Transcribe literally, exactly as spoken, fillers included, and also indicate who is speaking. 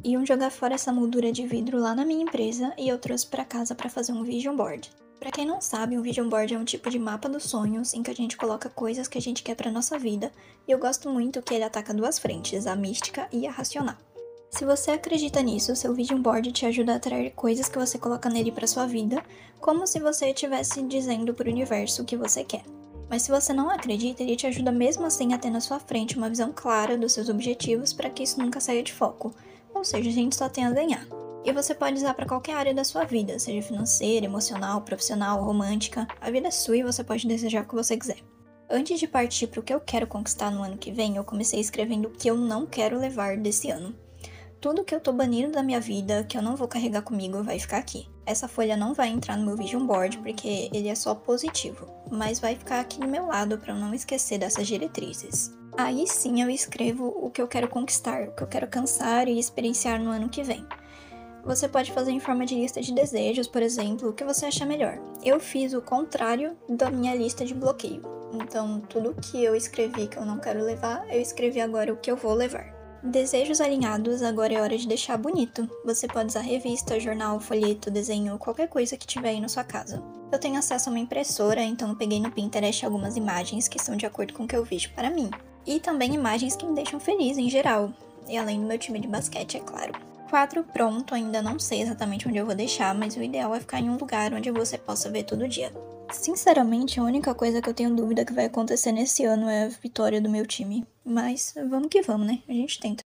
Speaker 1: Iam jogar fora essa moldura de vidro lá na minha empresa e eu trouxe pra casa pra fazer um vision board. Pra quem não sabe, um vision board é um tipo de mapa dos sonhos em que a gente coloca coisas que a gente quer pra nossa vida, e eu gosto muito que ele ataca duas frentes, a mística e a racional. Se você acredita nisso, seu vision board te ajuda a atrair coisas que você coloca nele pra sua vida, como se você estivesse dizendo pro universo o que você quer. Mas se você não acredita, ele te ajuda mesmo assim a ter na sua frente uma visão clara dos seus objetivos para que isso nunca saia de foco, ou seja, a gente só tem a ganhar. E você pode usar para qualquer área da sua vida, seja financeira, emocional, profissional, romântica, a vida é sua e você pode desejar o que você quiser. Antes de partir para o que eu quero conquistar no ano que vem, eu comecei escrevendo o que eu não quero levar desse ano. Tudo que eu tô banindo da minha vida, que eu não vou carregar comigo, vai ficar aqui. Essa folha não vai entrar no meu vision board, porque ele é só positivo, mas vai ficar aqui do meu lado para eu não esquecer dessas diretrizes. Aí sim eu escrevo o que eu quero conquistar, o que eu quero alcançar e experienciar no ano que vem. Você pode fazer em forma de lista de desejos, por exemplo, o que você achar melhor. Eu fiz o contrário da minha lista de bloqueio. Então, tudo que eu escrevi que eu não quero levar, eu escrevi agora o que eu vou levar. Desejos alinhados, agora é hora de deixar bonito. Você pode usar revista, jornal, folheto, desenho, qualquer coisa que tiver aí na sua casa. Eu tenho acesso a uma impressora, então eu peguei no Pinterest algumas imagens que são de acordo com o que eu vejo para mim. E também imagens que me deixam feliz em geral, e além do meu time de basquete, é claro. Quadro pronto, ainda não sei exatamente onde eu vou deixar, mas o ideal é ficar em um lugar onde você possa ver todo dia. Sinceramente, a única coisa que eu tenho dúvida que vai acontecer nesse ano é a vitória do meu time. Mas vamos que vamos, né? A gente tenta.